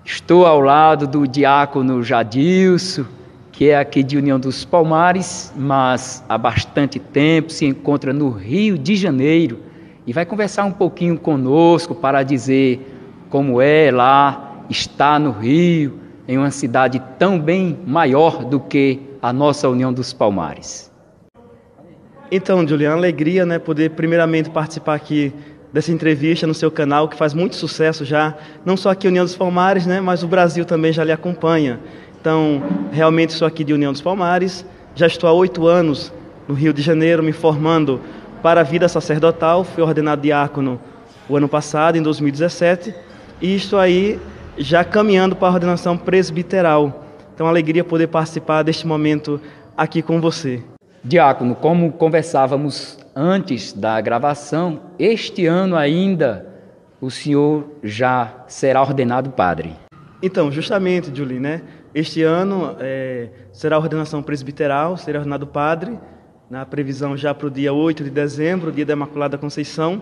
Estou ao lado do diácono Jadilson, que é aqui de União dos Palmares, mas há bastante tempo se encontra no Rio de Janeiro e vai conversar um pouquinho conosco para dizer como é lá estar no Rio, em uma cidade tão bem maior do que a nossa União dos Palmares. Então, Julian, alegria, né, poder primeiramente participar aqui dessa entrevista no seu canal, que faz muito sucesso já, não só aqui União dos Palmares, né, mas o Brasil também já lhe acompanha. Então, realmente sou aqui de União dos Palmares, já estou há 8 anos no Rio de Janeiro, me formando para a vida sacerdotal, fui ordenado diácono o ano passado, em 2017, e estou aí já caminhando para a ordenação presbiteral. Então, alegria poder participar deste momento aqui com você. Diácono, como conversávamos antes da gravação, este ano ainda o senhor já será ordenado padre. Então, justamente, Julie, né? Este ano será a ordenação presbiteral, será ordenado padre, na previsão já para o dia 8 de dezembro, dia da Imaculada Conceição.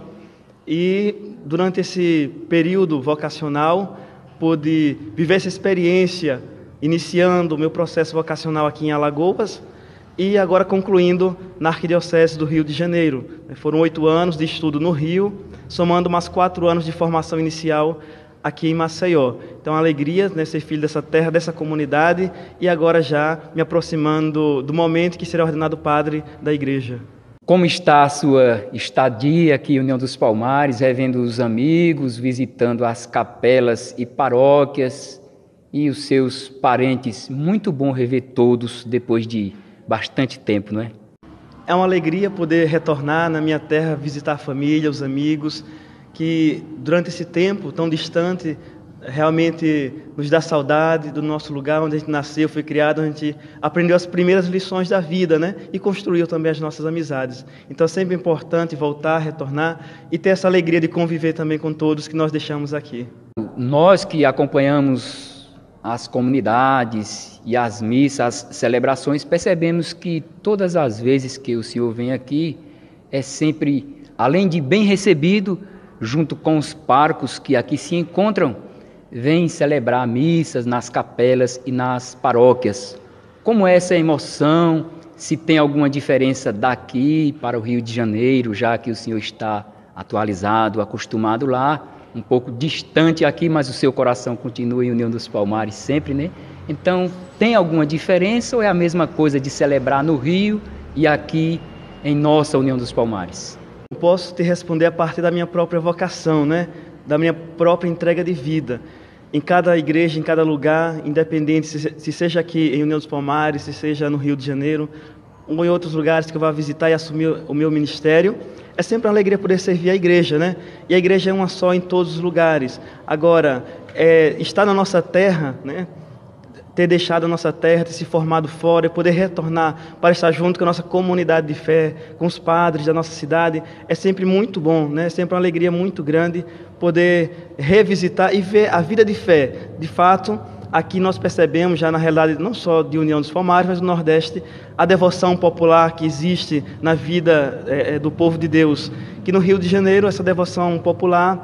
E durante esse período vocacional, pude viver essa experiência, iniciando o meu processo vocacional aqui em Alagoas e agora concluindo na Arquidiocese do Rio de Janeiro. Foram 8 anos de estudo no Rio, somando mais 4 anos de formação inicial aqui em Maceió. Então, a alegria, né, ser filho dessa terra, dessa comunidade, e agora já me aproximando do momento que será ordenado padre da igreja. Como está a sua estadia aqui em União dos Palmares, revendo os amigos, visitando as capelas e paróquias e os seus parentes? Muito bom rever todos depois de bastante tempo, não é? É uma alegria poder retornar na minha terra, visitar a família, os amigos, que durante esse tempo tão distante realmente nos dá saudade do nosso lugar onde a gente nasceu, foi criado, onde a gente aprendeu as primeiras lições da vida, né? E construiu também as nossas amizades. Então é sempre importante voltar, retornar e ter essa alegria de conviver também com todos que nós deixamos aqui. Nós que acompanhamos as comunidades e as missas, as celebrações, percebemos que todas as vezes que o senhor vem aqui é sempre, além de bem recebido, junto com os párocos que aqui se encontram, vem celebrar missas nas capelas e nas paróquias. Como é essa emoção? Se tem alguma diferença daqui para o Rio de Janeiro, já que o senhor está atualizado, acostumado lá, um pouco distante aqui, mas o seu coração continua em União dos Palmares sempre, né? Então, tem alguma diferença ou é a mesma coisa de celebrar no Rio e aqui em nossa União dos Palmares? Posso te responder a partir da minha própria vocação, né? Da minha própria entrega de vida. Em cada igreja, em cada lugar, independente se seja aqui em União dos Palmares, se seja no Rio de Janeiro, ou em outros lugares que eu vá visitar e assumir o meu ministério, é sempre uma alegria poder servir a igreja, né? E a igreja é uma só em todos os lugares. Agora, estar na nossa terra, né? Ter deixado a nossa terra, ter se formado fora e poder retornar para estar junto com a nossa comunidade de fé, com os padres da nossa cidade, é sempre muito bom, né? É sempre uma alegria muito grande poder revisitar e ver a vida de fé. De fato, aqui nós percebemos já na realidade não só de União dos Palmares, mas do Nordeste, a devoção popular que existe na vida do povo de Deus. Que no Rio de Janeiro essa devoção popular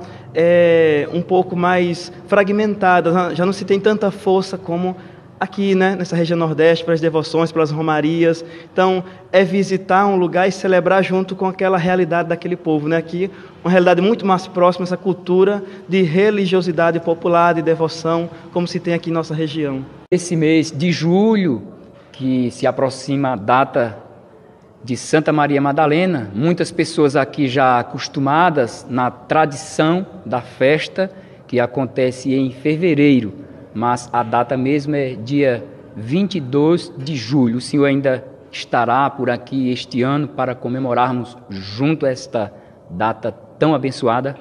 é um pouco mais fragmentada, já não se tem tanta força como aqui, né, nessa região Nordeste, pelas devoções, pelas romarias. Então, é visitar um lugar e celebrar junto com aquela realidade daquele povo, né? Aqui, uma realidade muito mais próxima, essa cultura de religiosidade popular, de devoção, como se tem aqui em nossa região. Esse mês de julho, que se aproxima a data de Santa Maria Madalena, muitas pessoas aqui já acostumadas na tradição da festa, que acontece em fevereiro, mas a data mesmo é dia 22 de julho. O senhor ainda estará por aqui este ano para comemorarmos junto a esta data tão abençoada?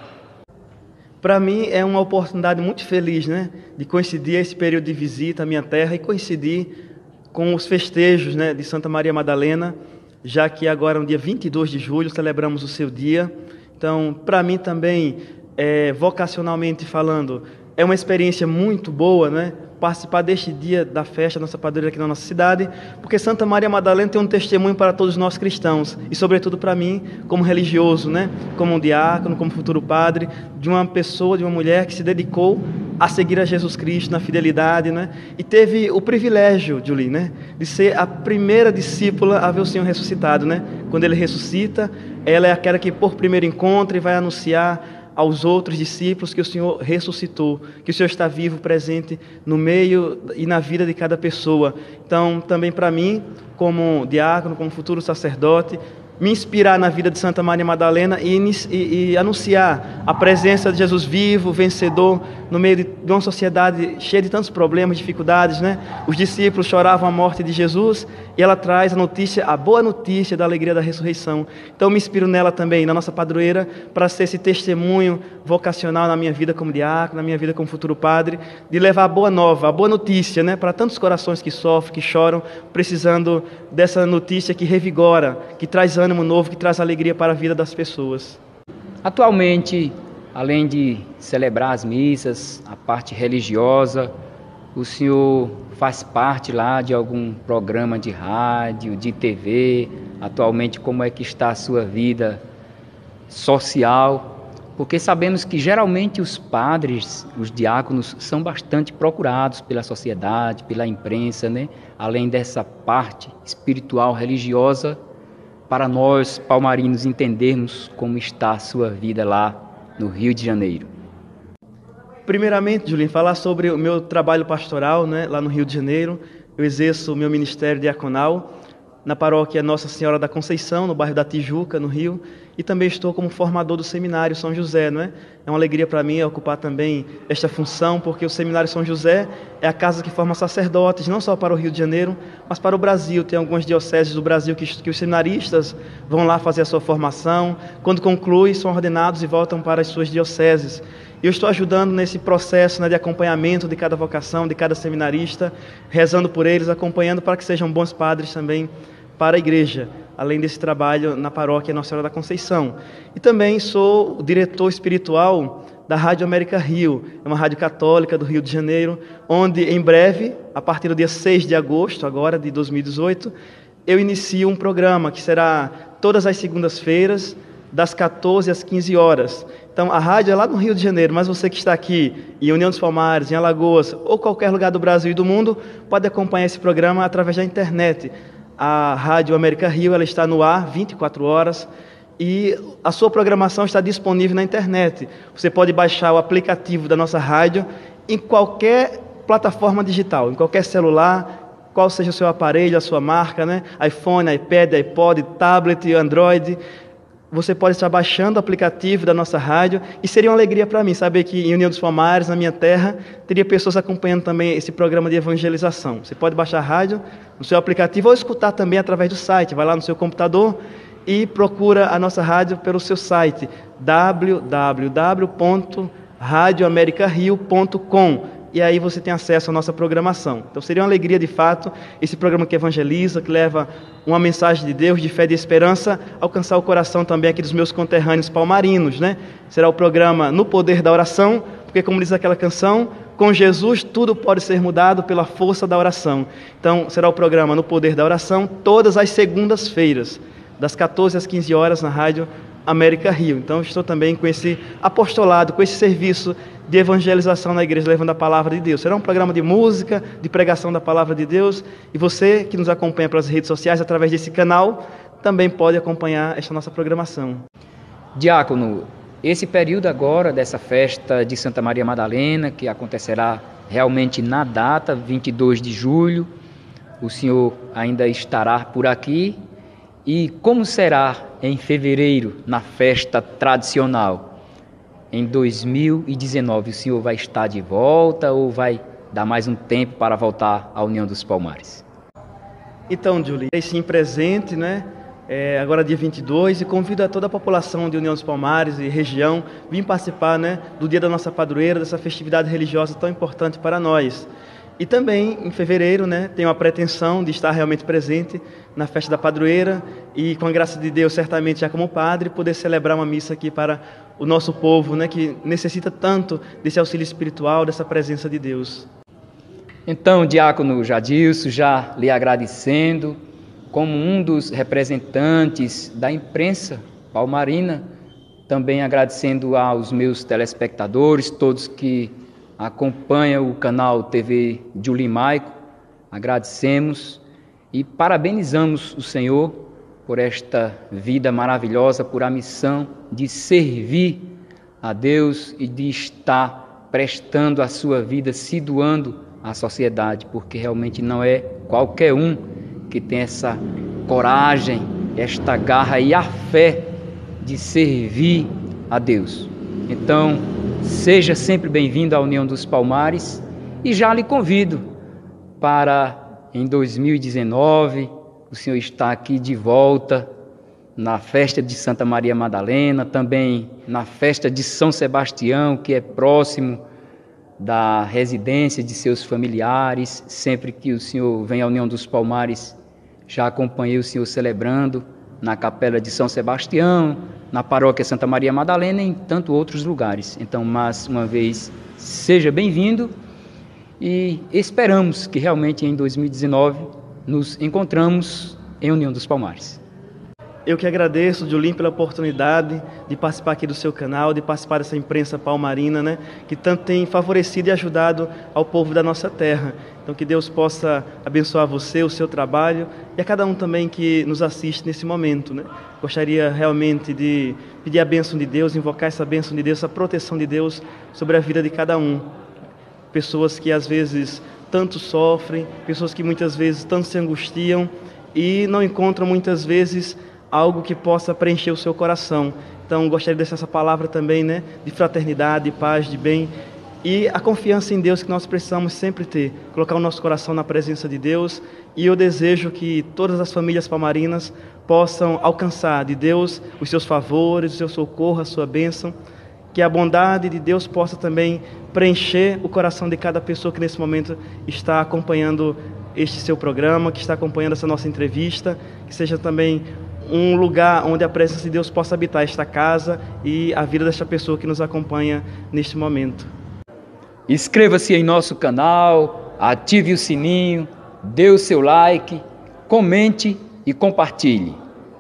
Para mim é uma oportunidade muito feliz, né, de coincidir esse período de visita à minha terra e coincidir com os festejos, né, de Santa Maria Madalena, já que agora no dia 22 de julho celebramos o seu dia. Então, para mim também, vocacionalmente falando, É uma experiência muito boa, né? Participar deste dia da festa da nossa padroeira aqui na nossa cidade, porque Santa Maria Madalena tem um testemunho para todos nós cristãos, e sobretudo para mim, como religioso, né? Como um diácono, como futuro padre, de uma pessoa, de uma mulher que se dedicou a seguir a Jesus Cristo na fidelidade, né? E teve o privilégio, Julie, né? De ser a primeira discípula a ver o Senhor ressuscitado, né? Quando Ele ressuscita, ela é aquela que por primeiro encontra e vai anunciar aos outros discípulos que o Senhor ressuscitou, que o Senhor está vivo, presente no meio e na vida de cada pessoa. Então, também para mim, como diácono, como futuro sacerdote, me inspirar na vida de Santa Maria Madalena e anunciar a presença de Jesus vivo, vencedor, no meio de uma sociedade cheia de tantos problemas, dificuldades, né? Os discípulos choravam a morte de Jesus e ela traz a notícia, a boa notícia da alegria da ressurreição. Então me inspiro nela também, na nossa padroeira, para ser esse testemunho vocacional na minha vida como diácono, na minha vida como futuro padre, de levar a boa nova, a boa notícia, né? Para tantos corações que sofrem, que choram, precisando dessa notícia que revigora, que traz ânimo novo, que traz alegria para a vida das pessoas. Atualmente, além de celebrar as missas, a parte religiosa, o senhor faz parte lá de algum programa de rádio, de TV? Atualmente, como é que está a sua vida social? Porque sabemos que geralmente os padres, os diáconos, são bastante procurados pela sociedade, pela imprensa, né? Além dessa parte espiritual, religiosa, para nós, palmarinos, entendermos como está a sua vida lá no Rio de Janeiro. Primeiramente, Julinho, falar sobre o meu trabalho pastoral, né, lá no Rio de Janeiro. Eu exerço o meu ministério diaconal na paróquia Nossa Senhora da Conceição, no bairro da Tijuca, no Rio, e também estou como formador do Seminário São José, não é? É uma alegria para mim ocupar também esta função, porque o Seminário São José é a casa que forma sacerdotes, não só para o Rio de Janeiro, mas para o Brasil. Tem algumas dioceses do Brasil que os seminaristas vão lá fazer a sua formação, quando concluem, são ordenados e voltam para as suas dioceses. E eu estou ajudando nesse processo, né, de acompanhamento de cada vocação, de cada seminarista, rezando por eles, acompanhando para que sejam bons padres também para a igreja, além desse trabalho na paróquia Nossa Senhora da Conceição. E também sou o diretor espiritual da Rádio América Rio, é uma rádio católica do Rio de Janeiro, onde em breve, a partir do dia 6 de agosto, agora de 2018, eu inicio um programa que será todas as segundas-feiras, das 14 às 15 horas. Então, a rádio é lá no Rio de Janeiro, mas você que está aqui em União dos Palmares, em Alagoas, ou qualquer lugar do Brasil e do mundo, pode acompanhar esse programa através da internet. A Rádio América Rio, ela está no ar 24 horas e a sua programação está disponível na internet. Você pode baixar o aplicativo da nossa rádio em qualquer plataforma digital, em qualquer celular, qual seja o seu aparelho, a sua marca, né? iPhone, iPad, iPod, tablet, Android. Você pode estar baixando o aplicativo da nossa rádio e seria uma alegria para mim saber que em União dos Palmares, na minha terra, teria pessoas acompanhando também esse programa de evangelização. Você pode baixar a rádio no seu aplicativo ou escutar também através do site. Vai lá no seu computador e procura a nossa rádio pelo seu site www.radioamericario.com. E aí você tem acesso à nossa programação. Então seria uma alegria de fato esse programa que evangeliza, que leva uma mensagem de Deus, de fé e de esperança, alcançar o coração também aqui dos meus conterrâneos palmarinos, né? Será o programa No Poder da Oração, porque como diz aquela canção, com Jesus tudo pode ser mudado pela força da oração. Então será o programa No Poder da Oração, todas as segundas-feiras, das 14 às 15 horas na Rádio América Rio. Então estou também com esse apostolado, com esse serviço de evangelização na igreja, levando a palavra de Deus. Será um programa de música, de pregação da palavra de Deus, e você que nos acompanha pelas redes sociais, através desse canal, também pode acompanhar esta nossa programação. Diácono, esse período agora dessa festa de Santa Maria Madalena, que acontecerá realmente na data, 22 de julho, o senhor ainda estará por aqui. E como será em fevereiro, na festa tradicional? Em 2019, o senhor vai estar de volta ou vai dar mais um tempo para voltar à União dos Palmares? Então, Julie, sim, presente, né? Agora dia 22, e convido a toda a população de União dos Palmares e região vir participar, né, do dia da nossa padroeira, dessa festividade religiosa tão importante para nós. E também, em fevereiro, né, tenho a pretensão de estar realmente presente na festa da padroeira e, com a graça de Deus, certamente já como padre, poder celebrar uma missa aqui para o nosso povo, né, que necessita tanto desse auxílio espiritual, dessa presença de Deus. Então, diácono Jadilson, já lhe agradecendo, como um dos representantes da imprensa palmarina, também agradecendo aos meus telespectadores, todos que acompanham o canal TV Julim Maico, agradecemos e parabenizamos o Senhor por esta vida maravilhosa, por a missão de servir a Deus e de estar prestando a sua vida, se doando à sociedade, porque realmente não é qualquer um que tem essa coragem, esta garra e a fé de servir a Deus. Então, seja sempre bem-vindo à União dos Palmares e já lhe convido para, em 2019, o senhor está aqui de volta na festa de Santa Maria Madalena, também na festa de São Sebastião, que é próximo da residência de seus familiares. Sempre que o senhor vem à União dos Palmares, já acompanhei o senhor celebrando na capela de São Sebastião, na paróquia Santa Maria Madalena e em tantos outros lugares. Então, mais uma vez, seja bem-vindo e esperamos que realmente em 2019 nos encontramos em União dos Palmares. Eu que agradeço, Julim, pela oportunidade de participar aqui do seu canal, de participar dessa imprensa palmarina, né, que tanto tem favorecido e ajudado ao povo da nossa terra. Então, que Deus possa abençoar você, o seu trabalho e a cada um também que nos assiste nesse momento, né. Gostaria realmente de pedir a bênção de Deus, invocar essa bênção de Deus, essa proteção de Deus sobre a vida de cada um. Pessoas que às vezes tanto sofrem, pessoas que muitas vezes tanto se angustiam e não encontram muitas vezes algo que possa preencher o seu coração. Então, gostaria de deixar essa palavra também, né, de fraternidade, de paz, de bem e a confiança em Deus que nós precisamos sempre ter, colocar o nosso coração na presença de Deus. E eu desejo que todas as famílias palmarinas possam alcançar de Deus os seus favores, o seu socorro, a sua bênção, que a bondade de Deus possa também preencher o coração de cada pessoa que nesse momento está acompanhando este seu programa, que está acompanhando essa nossa entrevista, que seja também um lugar onde a presença de Deus possa habitar esta casa e a vida desta pessoa que nos acompanha neste momento. Inscreva-se em nosso canal, ative o sininho, dê o seu like, comente e compartilhe.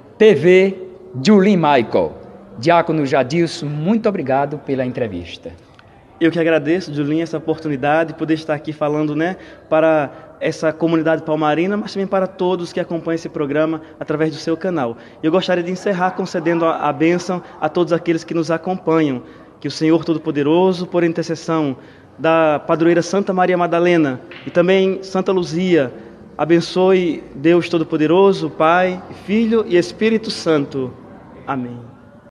TV Julim Maico. Diácono Jadilson, muito obrigado pela entrevista. Eu que agradeço, Julim, essa oportunidade de poder estar aqui falando, né, para essa comunidade palmarina, mas também para todos que acompanham esse programa através do seu canal. Eu gostaria de encerrar concedendo a bênção a todos aqueles que nos acompanham. Que o Senhor Todo-Poderoso, por intercessão da padroeira Santa Maria Madalena e também Santa Luzia, abençoe Deus Todo-Poderoso, Pai, Filho e Espírito Santo. Amém.